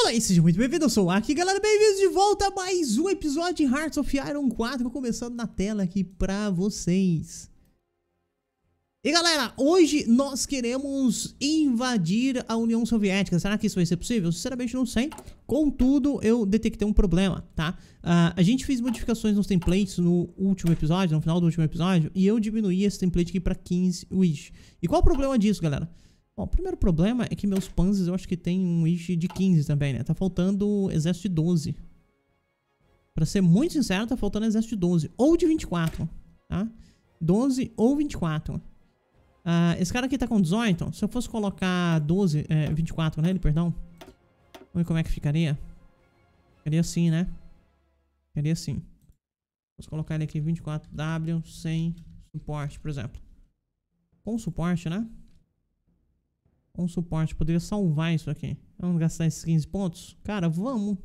Olá e seja muito bem-vindo, eu sou o Aki, galera, bem-vindos de volta a mais um episódio de Hearts of Iron 4, começando na tela aqui pra vocês. E galera, hoje nós queremos invadir a União Soviética. Será que isso vai ser possível? Sinceramente não sei. Contudo, eu detectei um problema, tá? A gente fez modificações nos templates no último episódio, no final do último episódio, e eu diminuí esse template aqui pra 15 wish. E qual o problema disso, galera? Bom, o primeiro problema é que meus panzers eu acho que tem um wish de 15 também, né? Tá faltando exército de 12. Pra ser muito sincero, tá faltando exército de 12. Ou de 24, tá? 12 ou 24. Esse cara aqui tá com 18. Se eu fosse colocar 24 nele, perdão. Vamos ver como é que ficaria. Ficaria assim, né? Ficaria assim. Vamos colocar ele aqui 24W sem suporte, por exemplo. Com suporte, né? Com suporte, poderia salvar isso aqui. Vamos gastar esses 15 pontos? Cara, vamos.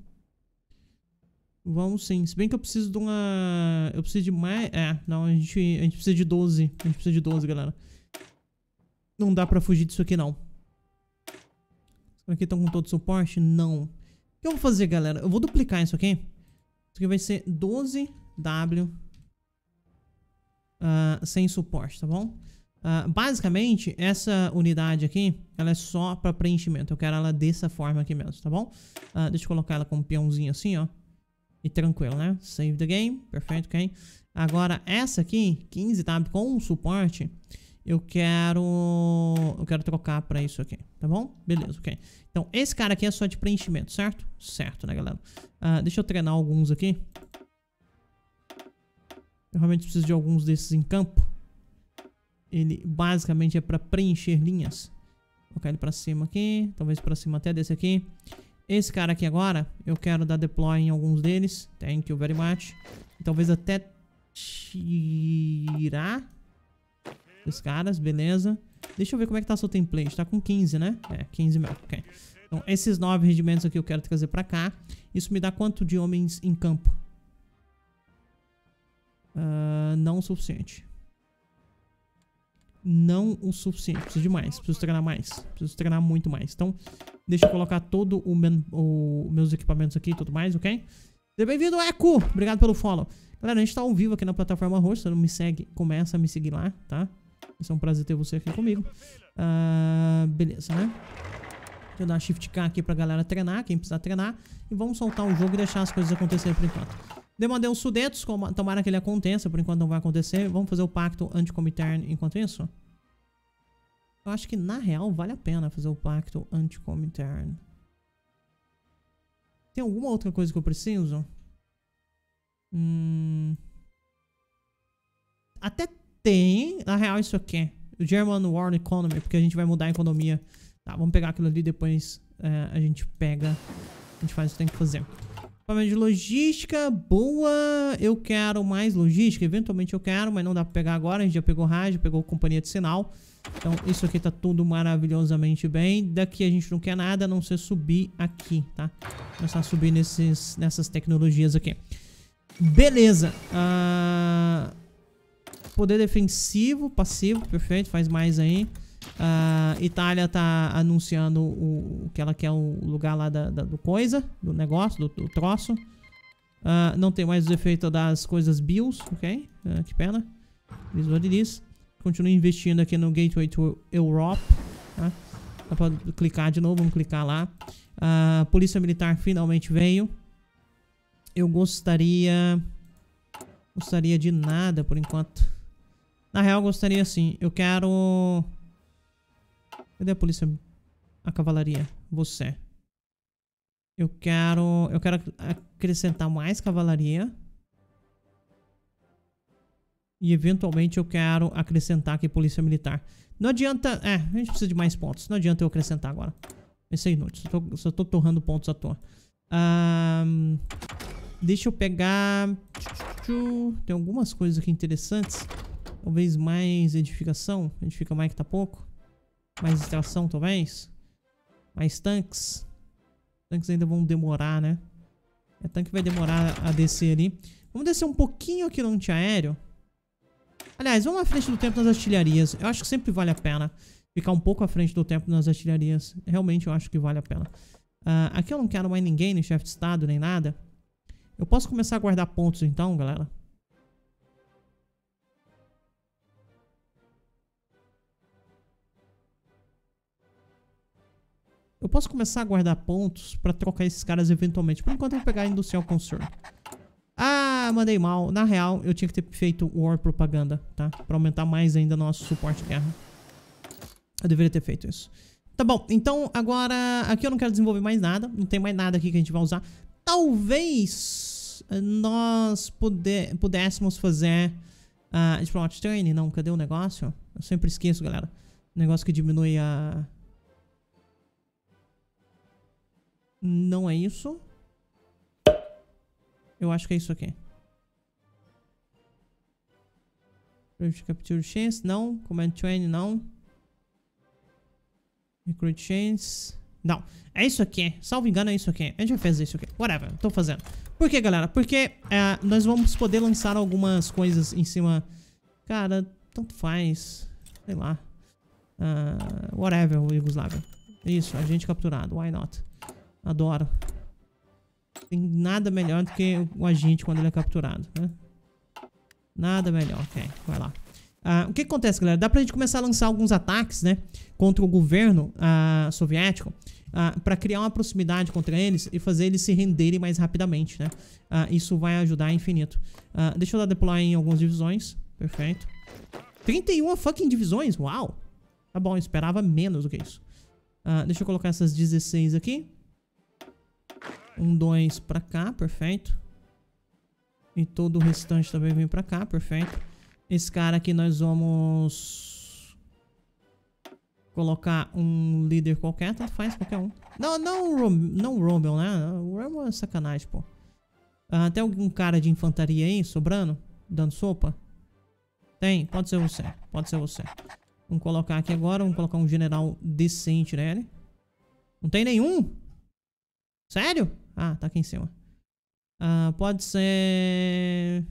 Vamos sim. Se bem que eu preciso de uma... Eu preciso de mais... não, a gente precisa de 12. A gente precisa de 12, galera. Não dá pra fugir disso aqui, não. Será que estão com todo suporte? Não. O que eu vou fazer, galera? Eu vou duplicar isso aqui. Isso aqui vai ser 12W sem suporte, tá bom? Basicamente, essa unidade aqui, ela é só para preenchimento. Eu quero ela dessa forma aqui mesmo, tá bom? Deixa eu colocar ela com um peãozinho assim, ó. E tranquilo, né? Save the game. Perfeito, ok? Agora, essa aqui, 15W com suporte, eu quero trocar para isso aqui, tá bom? Beleza, ok. Então, esse cara aqui é só de preenchimento, certo? Certo, né, galera? Deixa eu treinar alguns aqui. Eu realmente preciso de alguns desses em campo. Ele basicamente é para preencher linhas. Vou colocar ele para cima aqui. Talvez para cima até desse aqui. Esse cara aqui agora, eu quero dar deploy em alguns deles. Thank you very much. E talvez até tirar os caras, beleza. Deixa eu ver como é que tá seu template. Tá com 15, né? 15 mesmo, ok. Então esses 9 regimentos aqui eu quero trazer para cá. Isso me dá quanto de homens em campo? Não o suficiente. Não o suficiente, preciso de mais, preciso treinar mais, preciso treinar muito mais. Então, deixa eu colocar todo meus equipamentos aqui e tudo mais, ok? Seja bem-vindo, Eco! Obrigado pelo follow. Galera, a gente tá ao vivo aqui na plataforma roxa, se não me segue, começa a me seguir lá, tá? Vai ser um prazer ter você aqui comigo. Beleza, né? Deixa eu dar Shift K aqui pra galera treinar, quem precisar treinar. E vamos soltar o jogo e deixar as coisas acontecerem por enquanto. Demandei os Sudetos, tomara que ele aconteça, por enquanto não vai acontecer. Vamos fazer o pacto anti-Comintern enquanto isso? Eu acho que na real vale a pena fazer o pacto anti-Comintern. Tem alguma outra coisa que eu preciso? Até tem, na real isso aqui. O German War Economy, porque a gente vai mudar a economia. Tá, vamos pegar aquilo ali, depois a gente pega, a gente faz o que tem que fazer. De logística, boa. Eu quero mais logística. Eventualmente eu quero, mas não dá pra pegar agora. A gente já pegou rádio, pegou companhia de sinal. Então isso aqui tá tudo maravilhosamente bem. Daqui a gente não quer nada a não ser subir aqui, tá? Começar a subir nessas tecnologias aqui. Beleza. Poder defensivo, passivo, perfeito. Faz mais aí. Itália tá anunciando que ela quer o lugar lá do coisa, do negócio, do troço. Não tem mais os efeitos das coisas BIOS, ok? Que pena. Eles continua investindo aqui no Gateway to Europe, tá? Dá pra clicar de novo, vamos clicar lá. Polícia Militar finalmente veio. Eu gostaria de nada por enquanto. Na real, eu gostaria sim. Eu quero... Cadê a polícia? A cavalaria. Você. Eu quero acrescentar mais cavalaria. E eventualmente eu quero acrescentar aqui polícia militar. Não adianta... a gente precisa de mais pontos. Não adianta eu acrescentar agora. Isso é inútil. Só tô torrando pontos à toa. Deixa eu pegar... Tem algumas coisas aqui interessantes. Talvez mais edificação. Edifica mais que tá pouco. Mais extração, talvez. Mais tanques. Tanques ainda vão demorar, né? Tanque vai demorar a descer ali. Vamos descer um pouquinho aqui no antiaéreo. Aliás, vamos à frente do tempo nas artilharias. Eu acho que sempre vale a pena ficar um pouco à frente do tempo nas artilharias. Realmente eu acho que vale a pena. Aqui eu não quero mais ninguém, nem chefe de estado, nem nada. Eu posso começar a guardar pontos então, galera. Eu posso começar a guardar pontos pra trocar esses caras eventualmente. Por enquanto eu vou pegar Industrial Concern. Ah, mandei mal. Na real, eu tinha que ter feito War Propaganda, tá? Pra aumentar mais ainda nosso suporte de guerra. Eu deveria ter feito isso. Tá bom, então agora... Aqui eu não quero desenvolver mais nada. Não tem mais nada aqui que a gente vai usar. Talvez nós pudéssemos fazer... Diplomatic Training. Não, cadê o negócio? Eu sempre esqueço, galera. O negócio que diminui a... Não é isso. Eu acho que é isso aqui. Capture Chance, não. Command Train, não. Recruit Chance. Não, é isso aqui. Salvo engano, é isso aqui. A gente vai fazer isso aqui. Whatever, tô fazendo. Por que, galera? Porque nós vamos poder lançar algumas coisas em cima. Cara, tanto faz. Sei lá. Whatever, Yugoslávia. Isso, agente capturado. Why not? Adoro. Tem nada melhor do que o agente quando ele é capturado, né? Nada melhor. Ok, vai lá. O que acontece, galera? Dá pra gente começar a lançar alguns ataques, né? Contra o governo soviético. Pra criar uma proximidade contra eles e fazer eles se renderem mais rapidamente, né? Isso vai ajudar infinito. Deixa eu dar deploy em algumas divisões. Perfeito. 31 fucking divisões? Uau! Tá bom, eu esperava menos do que isso. Deixa eu colocar essas 16 aqui. 1, 2 pra cá, perfeito. E todo o restante também vem pra cá, perfeito. Esse cara aqui nós vamos colocar um líder qualquer, tanto faz qualquer um. Não Rommel, né? O Rommel é sacanagem, pô. Tem algum cara de infantaria aí, sobrando? Dando sopa? Tem, pode ser você, pode ser você. Vamos colocar aqui agora, vamos colocar um general decente nele. Não tem nenhum? Sério? Tá aqui em cima. Pode ser...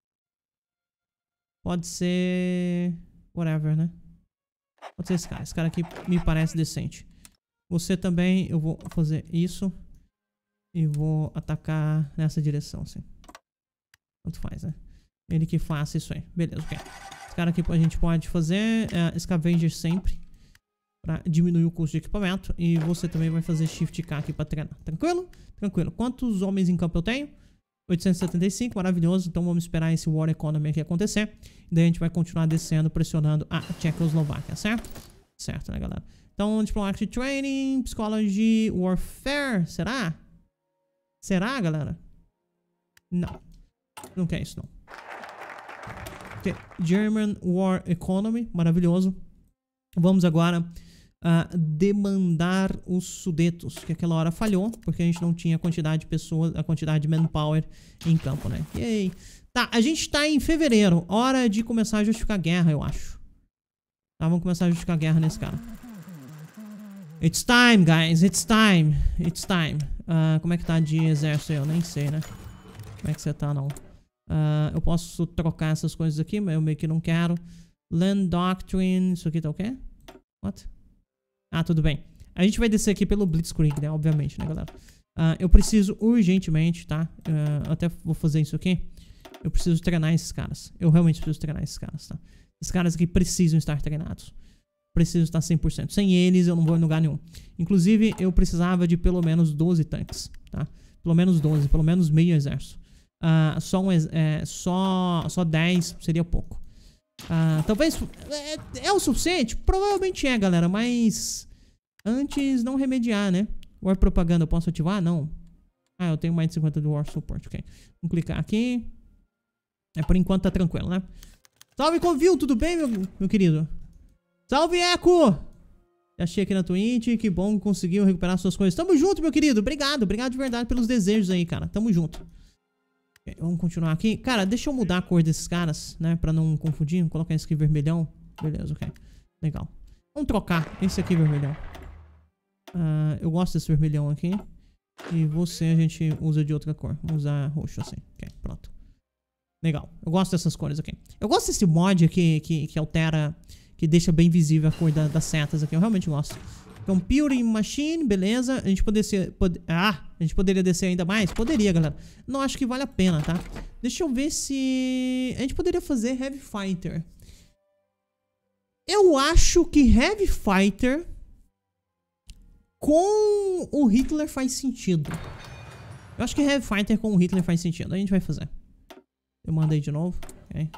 Pode ser... Whatever, né? Pode ser esse cara. Esse cara aqui me parece decente. Você também, eu vou fazer isso. E vou atacar nessa direção, assim. Tanto faz, né? Ele que faça isso aí. Beleza, ok. Esse cara aqui a gente pode fazer Scavenger sempre. Pra diminuir o custo de equipamento. E você também vai fazer Shift K aqui pra treinar. Tranquilo? Tranquilo. Quantos homens em campo eu tenho? 875, maravilhoso. Então vamos esperar esse War Economy aqui acontecer. E daí a gente vai continuar descendo, pressionando a Tchecoslováquia, certo? Certo, né, galera? Então, Diplomatic Training, Psychology, Warfare, será? Será, galera? Não. Não quer isso, não. Okay. German War Economy, maravilhoso. Vamos agora demandar os Sudetos, que aquela hora falhou, porque a gente não tinha a quantidade de pessoas, a quantidade de manpower em campo, né? Yay. Tá, a gente tá em fevereiro, hora de começar a justificar a guerra, eu acho. Tá, vamos começar a justificar a guerra nesse cara. It's time, guys, it's time, it's time. Como é que tá de exército aí? Eu nem sei, né? Como é que você tá, não? Eu posso trocar essas coisas aqui, mas eu meio que não quero. Land Doctrine, isso aqui tá o quê? What? Tudo bem. A gente vai descer aqui pelo Blitzkrieg, né? Obviamente, né, galera? Eu preciso urgentemente, tá? Até vou fazer isso aqui. Eu preciso treinar esses caras. Eu realmente preciso treinar esses caras, tá? Esses caras aqui precisam estar treinados. Precisam estar 100%. Sem eles, eu não vou em lugar nenhum. Inclusive, eu precisava de pelo menos 12 tanques, tá? Pelo menos 12, pelo menos meio exército. Só 10 seria pouco. Talvez é o suficiente? Provavelmente é, galera, mas antes não remediar, né? War Propaganda eu posso ativar? Não. Eu tenho mais de 50 do War Support, ok. Vamos clicar aqui. Por enquanto tá tranquilo, né? Salve, Convil, tudo bem, meu querido? Salve, Eco! Achei aqui na Twitch, que bom que conseguiu recuperar suas coisas. Tamo junto, meu querido, obrigado de verdade pelos desejos aí, cara. Tamo junto. Vamos continuar aqui. Cara, deixa eu mudar a cor desses caras, né? Pra não confundir. Vou colocar esse aqui vermelhão. Beleza, ok. Legal. Vamos trocar esse aqui vermelhão. Eu gosto desse vermelhão aqui. E você a gente usa de outra cor. Vamos usar roxo assim. Ok, pronto. Legal. Eu gosto dessas cores aqui. Eu gosto desse mod aqui que altera... Que deixa bem visível a cor das setas aqui. Eu realmente gosto. Computing Machine, beleza. A gente a gente poderia descer ainda mais? Poderia, galera. Não acho que vale a pena, tá? Deixa eu ver se... A gente poderia fazer Heavy Fighter. Eu acho que Heavy Fighter com o Hitler faz sentido. Eu acho que Heavy Fighter com o Hitler faz sentido. A gente vai fazer. Eu mandei de novo. Ok.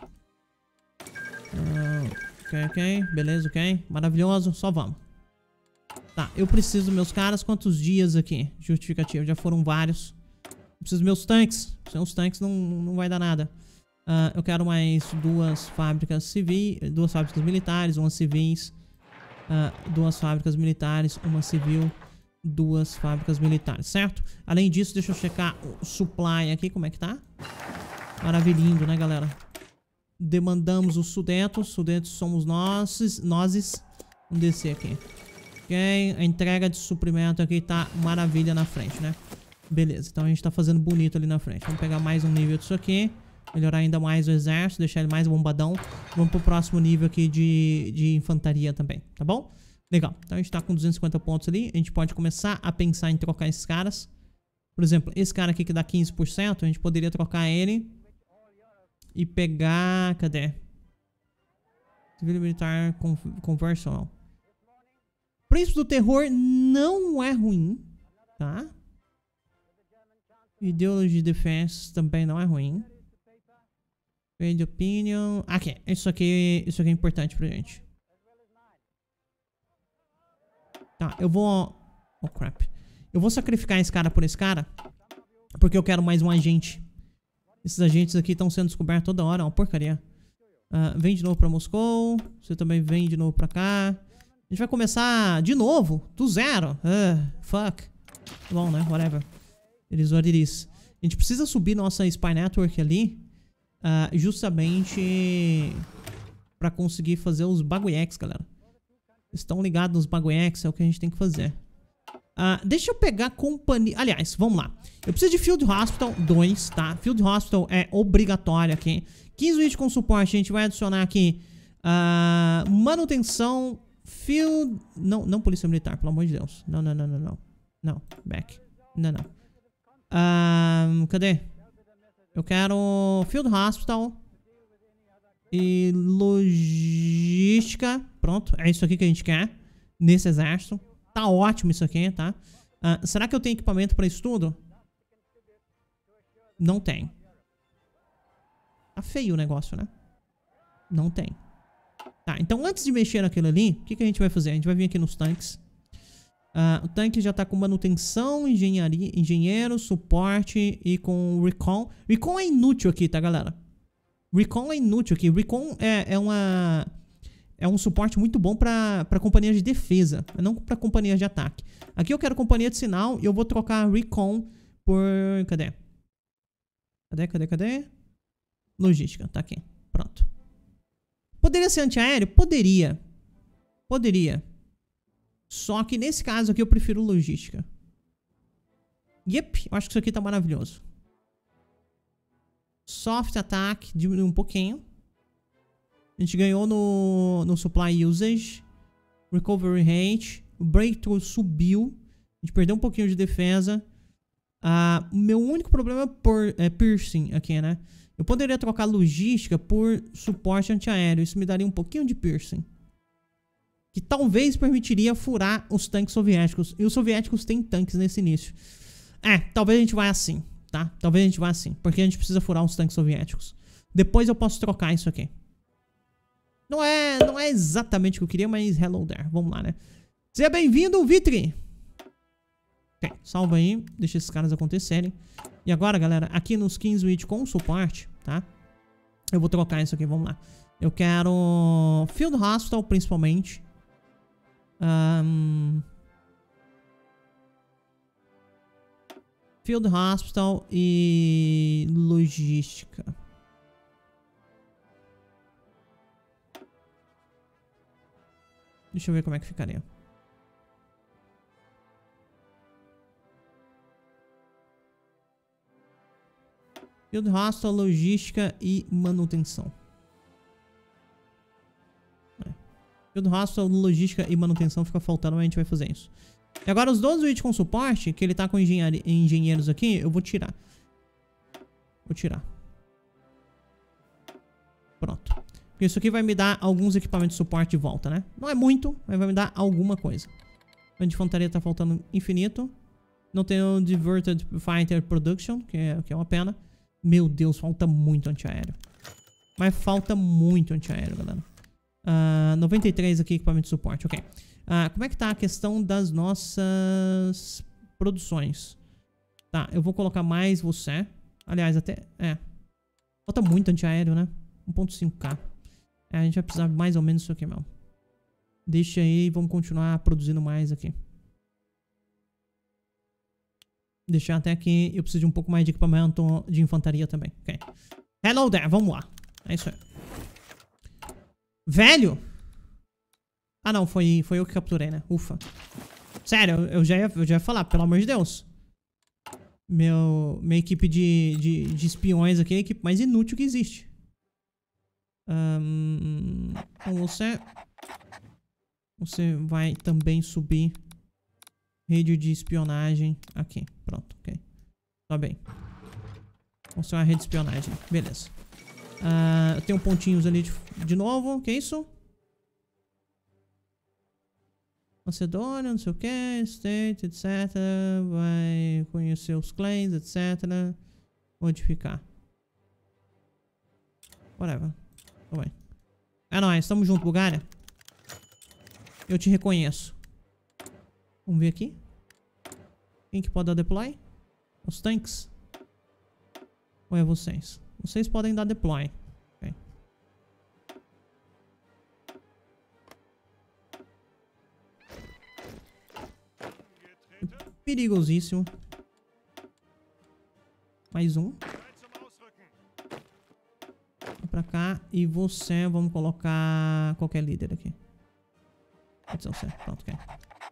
Ok. Beleza, ok. Maravilhoso. Só vamos. Tá, eu preciso dos meus caras. Quantos dias aqui? Justificativo. Já foram vários. Eu preciso dos meus tanques. Sem os tanques não vai dar nada. Eu quero mais 2 fábricas civis. 2 fábricas militares, 1 civis. 2 fábricas militares, 1 civil. 2 fábricas militares, certo? Além disso, deixa eu checar o supply aqui. Como é que tá? Maravilhindo, né, galera? Demandamos os sudetos. Sudetos somos nós. Vamos descer aqui. Ok, a entrega de suprimento aqui tá maravilha na frente, né? Beleza, então a gente tá fazendo bonito ali na frente. Vamos pegar mais um nível disso aqui. Melhorar ainda mais o exército, deixar ele mais bombadão. Vamos pro próximo nível aqui de infantaria também, tá bom? Legal, então a gente tá com 250 pontos ali. A gente pode começar a pensar em trocar esses caras. Por exemplo, esse cara aqui que dá 15%, a gente poderia trocar ele e pegar... Cadê? Civil Militar Conversional. Príncipe do Terror não é ruim, tá? Ideology Defense também não é ruim. Trade Opinion... Aqui, isso aqui é importante pra gente. Tá, eu vou... Oh, crap. Eu vou sacrificar esse cara por esse cara, porque eu quero mais um agente. Esses agentes aqui estão sendo descobertos toda hora, é uma porcaria. Vem de novo pra Moscou. Você também vem de novo pra cá. A gente vai começar de novo, do zero. Fuck. Bom, né? Whatever. It is what it is. A gente precisa subir nossa Spy Network ali, justamente pra conseguir fazer os bagulhex, galera. Estão ligados nos bagulhex, é o que a gente tem que fazer. Deixa eu pegar companhia... Aliás, vamos lá. Eu preciso de Field Hospital 2, tá? Field Hospital é obrigatório aqui. 15 unidades com suporte, a gente vai adicionar aqui manutenção... Field... Não polícia militar, pelo amor de Deus. Não. Não, back. Não. Cadê? Eu quero Field Hospital e logística. Pronto, é isso aqui que a gente quer nesse exército. Tá ótimo isso aqui, tá? Será que eu tenho equipamento pra isso tudo? Não tem. Tá feio o negócio, né? Não tem. Tá, então antes de mexer naquilo ali, o que a gente vai fazer? A gente vai vir aqui nos tanques. O tanque já tá com manutenção, engenheiro, suporte e com recon. Recon é inútil aqui, tá, galera? Recon é inútil aqui. Recon é um suporte muito bom pra companhias de defesa, não pra companhias de ataque. Aqui eu quero companhia de sinal e eu vou trocar recon por... Cadê? Cadê? Logística, tá aqui. Pronto. Poderia ser antiaéreo? Poderia. Só que nesse caso aqui eu prefiro logística. Yep, eu acho que isso aqui tá maravilhoso. Soft attack diminuiu um pouquinho. A gente ganhou no supply usage. Recovery rate. O breakthrough subiu. A gente perdeu um pouquinho de defesa. O meu único problema é piercing aqui, né? Eu poderia trocar logística por suporte antiaéreo. Isso me daria um pouquinho de piercing, que talvez permitiria furar os tanques soviéticos. E os soviéticos têm tanques nesse início. Talvez a gente vá assim, tá? Talvez a gente vá assim, porque a gente precisa furar os tanques soviéticos. Depois eu posso trocar isso aqui. Não é exatamente o que eu queria, mas hello there. Vamos lá, né? Seja bem-vindo, Vitri! Ok, salva aí. Deixa esses caras acontecerem. E agora, galera, aqui nos 15 Witch com suporte, tá? Eu vou trocar isso aqui, vamos lá. Eu quero Field Hospital, principalmente. Field Hospital e logística. Deixa eu ver como é que ficaria. Field Hospital, logística e manutenção. Field Hospital, logística e manutenção fica faltando, mas a gente vai fazer isso. E agora os 12 itens com suporte, que ele tá com engenheiros aqui, eu vou tirar. Vou tirar. Pronto. Porque isso aqui vai me dar alguns equipamentos de suporte de volta, né? Não é muito, mas vai me dar alguma coisa. A de infantaria tá faltando infinito. Não tem o Diverted Fighter Production, que é uma pena. Meu Deus, falta muito antiaéreo. Mas falta muito antiaéreo, galera. 93 aqui, equipamento de suporte, ok. Como é que tá a questão das nossas produções? Tá, eu vou colocar mais você. Aliás, até... falta muito antiaéreo, né? 1.5k. A gente vai precisar mais ou menos disso aqui mesmo. Deixa aí, vamos continuar produzindo mais aqui. Deixar até aqui, eu preciso de um pouco mais de equipamento de infantaria também. Ok. Hello there, vamos lá. É isso aí. Velho! Ah não, foi eu que capturei, né? Ufa. Sério, eu já ia falar, pelo amor de Deus. Minha equipe de espiões aqui é a equipe mais inútil que existe. Então você vai também subir rede de espionagem aqui. Pronto, ok. Tá bem. Vamos ter uma rede de espionagem. Beleza. Eu tenho pontinhos ali de novo. Que é isso? Macedônia, não sei o que. State, etc. Vai conhecer os claims, etc. Modificar. Whatever. Tá bem. É nóis, estamos juntos, Bulgária. Eu te reconheço. Vamos ver aqui. Quem que pode dar deploy? Os tanks? Ou é vocês? Vocês podem dar deploy. Okay. Perigosíssimo. Mais um. Vem pra cá. E você, vamos colocar qualquer líder aqui. Pode ser você. Pronto, ok.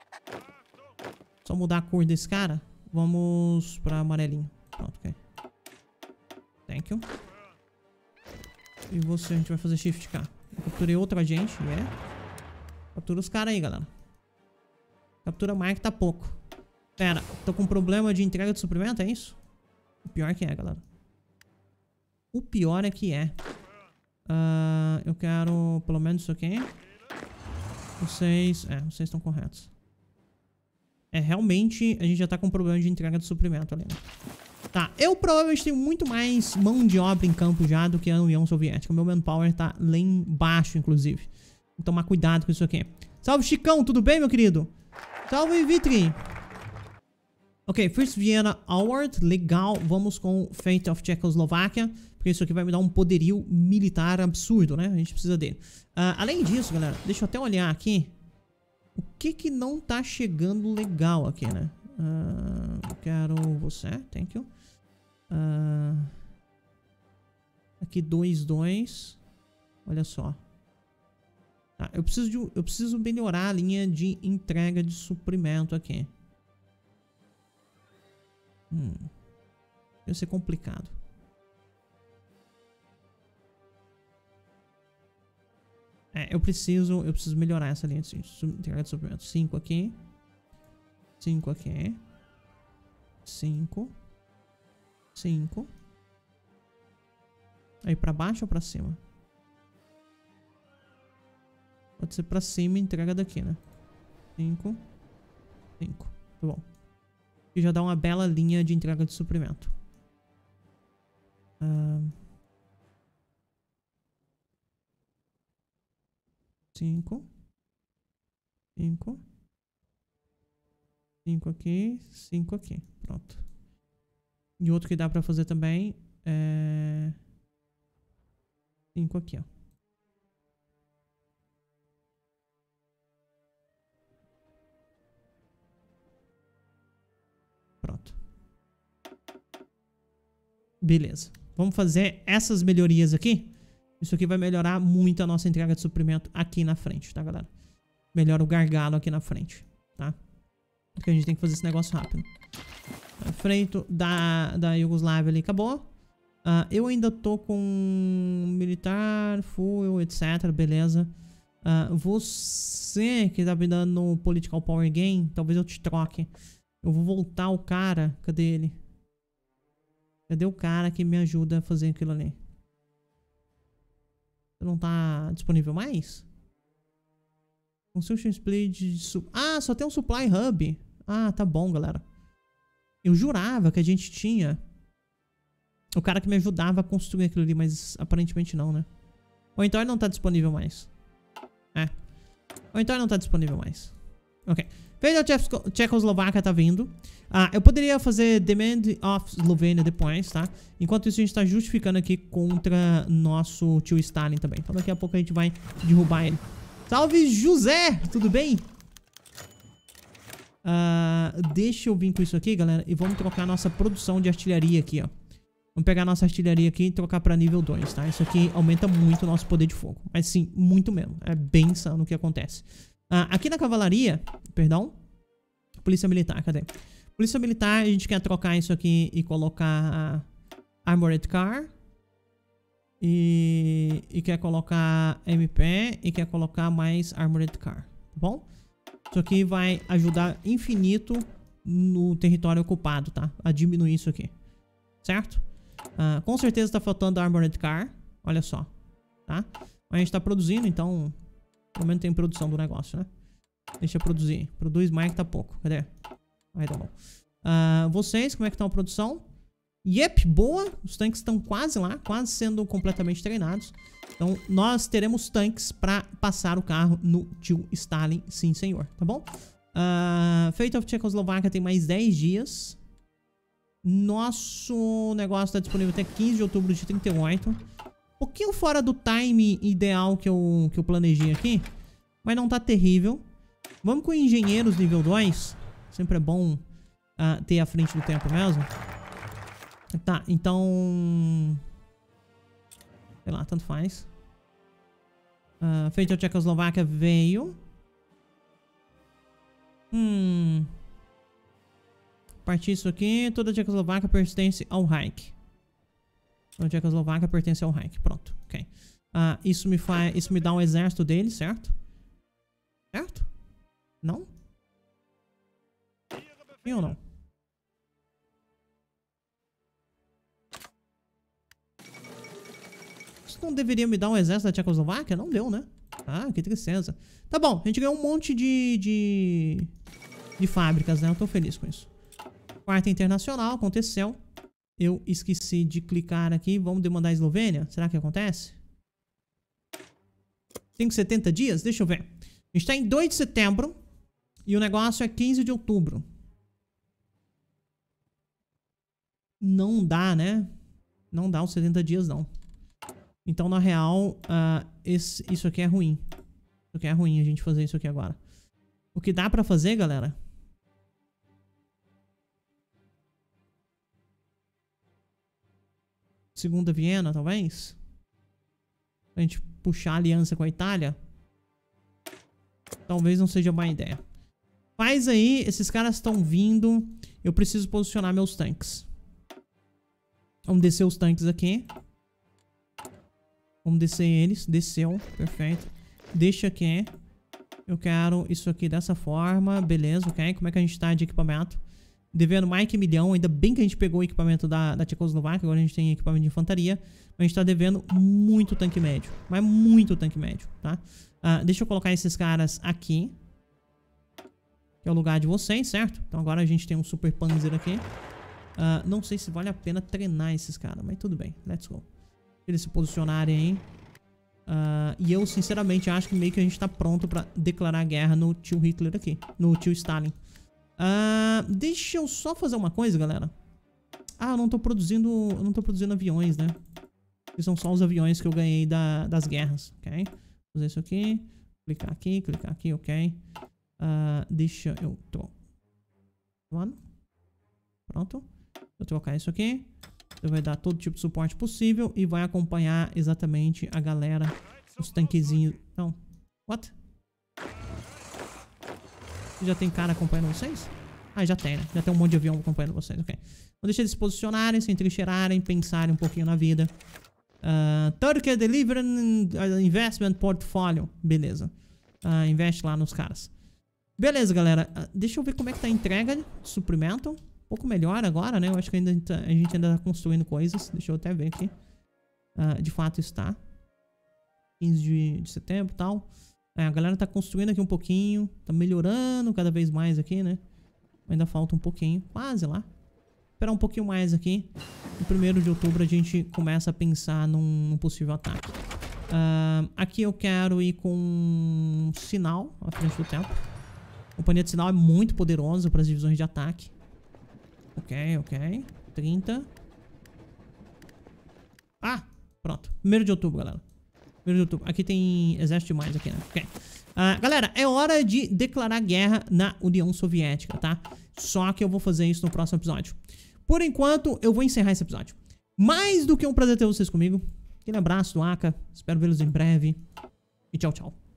Só mudar a cor desse cara. Vamos pra amarelinho. Pronto, ok. Thank you. E você, a gente vai fazer shift K. Eu capturei outro agente, Captura os caras aí, galera. Captura mais que tá pouco. Pera, tô com problema de entrega de suprimento, é isso? O pior que é, galera. O pior é que é. Eu quero pelo menos isso aqui. Vocês estão corretos. Realmente a gente já tá com problema de entrega de suprimento ali, né? Tá, eu provavelmente tenho muito mais mão de obra em campo já do que a União Soviética. O meu manpower tá lá embaixo, inclusive. Vou tomar cuidado com isso aqui. Salve, Chicão, tudo bem, meu querido? Salve, Vitri. Ok, First Vienna Award, legal. Vamos com Fate of Czechoslovakia, porque isso aqui vai me dar um poderio militar absurdo, né? A gente precisa dele. Além disso, galera, deixa eu até olhar aqui. O que não tá chegando legal aqui, né? Eu quero você, thank you. Aqui 2. Olha só. Tá, eu preciso melhorar a linha de entrega de suprimento aqui. Vai ser complicado. Eu preciso melhorar essa linha de entrega de suprimento. 5 aqui. 5 aqui. 5. 5. Aí pra baixo ou pra cima? Pode ser pra cima e entrega daqui, né? 5. 5. Tá bom. E já dá uma bela linha de entrega de suprimento. 5. 5. 5 aqui. 5 aqui. Pronto. E outro que dá pra fazer também é 5 aqui, ó. Pronto. Beleza. Vamos fazer essas melhorias aqui. Isso aqui vai melhorar muito a nossa entrega de suprimento aqui na frente, tá, galera? Melhora o gargalo aqui na frente, tá? Porque a gente tem que fazer esse negócio rápido. Freito da Iugoslávia ali acabou. Eu ainda tô com militar, fuel, etc. Beleza. Você que tá me dando Political Power Game, talvez eu te troque. Eu vou voltar o cara. Cadê ele? Cadê o cara que me ajuda a fazer aquilo ali? Você não tá disponível mais? Construction Split. Ah, só tem um Supply Hub. Ah, tá bom, galera. Eu jurava que a gente tinha o cara que me ajudava a construir aquilo ali, mas aparentemente não, né? Ou então ele não tá disponível mais. Ou então ele não tá disponível mais. Ok. Veja, a Tchecoslováquia tá vindo. Eu poderia fazer Demand of Slovenia depois, tá? Enquanto isso, a gente tá justificando aqui contra nosso tio Stalin também. Então daqui a pouco a gente vai derrubar ele. Salve, José! Tudo bem? Deixa eu vir com isso aqui, galera. E vamos trocar nossa produção de artilharia aqui, ó. Vamos pegar nossa artilharia aqui e trocar pra nível 2, tá? Isso aqui aumenta muito o nosso poder de fogo. Mas sim, muito mesmo. É bem insano o que acontece. Aqui na cavalaria, perdão. Polícia militar, cadê? Polícia militar, a gente quer trocar isso aqui e colocar Armored Car. E quer colocar MP e quer colocar mais Armored Car, tá bom? Isso aqui vai ajudar infinito no território ocupado, tá? A diminuir isso aqui, certo? Com certeza tá faltando Armored Car, olha só, tá? A gente tá produzindo, então pelo menos tem produção do negócio, né? Deixa eu produzir. Produz mais que tá pouco, cadê? Aí tá bom. Vocês, como é que estão a produção? Yep, boa. Os tanques estão quase lá, quase sendo completamente treinados. Então, nós teremos tanques pra passar o carro no tio Stalin, sim senhor, tá bom? Fate of Tchecoslováquia tem mais 10 dias. Nosso negócio está disponível até 15 de outubro de 38. Um pouquinho fora do time ideal que eu planejei aqui, mas não tá terrível. Vamos com engenheiros nível 2. Sempre é bom ter à frente do tempo mesmo. Tá, então... sei lá, tanto faz. Feito a Tchecoslováquia veio. A partir disso aqui, toda a Tchecoslováquia pertence ao Reich. Toda a Tchecoslováquia pertence ao Reich. Pronto, ok. Isso me dá um exército dele, certo? Certo? Não? Sim ou não? Isso não deveria me dar um exército da Tchecoslováquia? Não deu, né? Que tristeza. Tá bom, a gente ganhou um monte de fábricas, né? Eu tô feliz com isso. Quarta internacional, aconteceu. Eu esqueci de clicar aqui. Vamos demandar a Eslovênia? Será que acontece? Tem 70 dias? Deixa eu ver. A gente tá em 2 de setembro. E o negócio é 15 de outubro. Não dá, né? Não dá os 70 dias, não. Então, na real, isso aqui é ruim. Isso aqui é ruim a gente fazer isso aqui agora. O que dá pra fazer, galera? Segunda Viena, talvez? Pra gente puxar a aliança com a Itália? Talvez não seja uma ideia. Faz aí, esses caras estão vindo. Eu preciso posicionar meus tanques. Vamos descer os tanques aqui. Vamos descer eles. Desceu, perfeito. Deixa aqui. Eu quero isso aqui dessa forma. Beleza, ok. Como é que a gente tá de equipamento? Devendo mais que 1 milhão. Ainda bem que a gente pegou o equipamento da Tchecoslováquia. Agora a gente tem equipamento de infantaria. Mas a gente tá devendo muito tanque médio. Mas muito tanque médio, tá? Deixa eu colocar esses caras aqui. Que é o lugar de vocês, certo? Então agora a gente tem um Super Panzer aqui. Não sei se vale a pena treinar esses caras. Mas tudo bem, let's go. Eles se posicionarem aí. E eu sinceramente acho que meio que a gente tá pronto pra declarar guerra no tio Hitler aqui. No tio Stalin. Deixa eu só fazer uma coisa, galera. Eu não tô produzindo aviões, né? Que são só os aviões que eu ganhei das guerras, ok? Vou fazer isso aqui. Clicar aqui, ok. Deixa eu pronto. Vou trocar isso aqui. Você vai dar todo tipo de suporte possível e vai acompanhar exatamente a galera, os tanquezinhos. Não. What? Já tem cara acompanhando vocês? Já tem, né? Já tem um monte de avião acompanhando vocês, ok. Vou deixar eles se posicionarem, se entrincheirarem, pensarem um pouquinho na vida. Turkey Delivering Investment Portfolio. Beleza. Investe lá nos caras. Beleza, galera. Deixa eu ver como é que tá a entrega de suprimento. Um pouco melhor agora, né? Eu acho que a gente ainda tá construindo coisas. Deixa eu até ver aqui. De fato está. 15 de setembro e tal. A galera tá construindo aqui um pouquinho. Tá melhorando cada vez mais aqui, né? Ainda falta um pouquinho. Quase lá. Esperar um pouquinho mais aqui. No 1º de outubro a gente começa a pensar num possível ataque. Aqui eu quero ir com um sinal à frente do tempo. A companhia de sinal é muito poderosa para as divisões de ataque. Ok. 30. Pronto. 1º de outubro, galera. 1º de outubro. Aqui tem exército demais aqui, né? Ok. Galera, é hora de declarar guerra na União Soviética, tá? Só que eu vou fazer isso no próximo episódio. Por enquanto, eu vou encerrar esse episódio. Mais do que um prazer ter vocês comigo. Aquele abraço do Aka. Espero vê-los em breve. E tchau, tchau.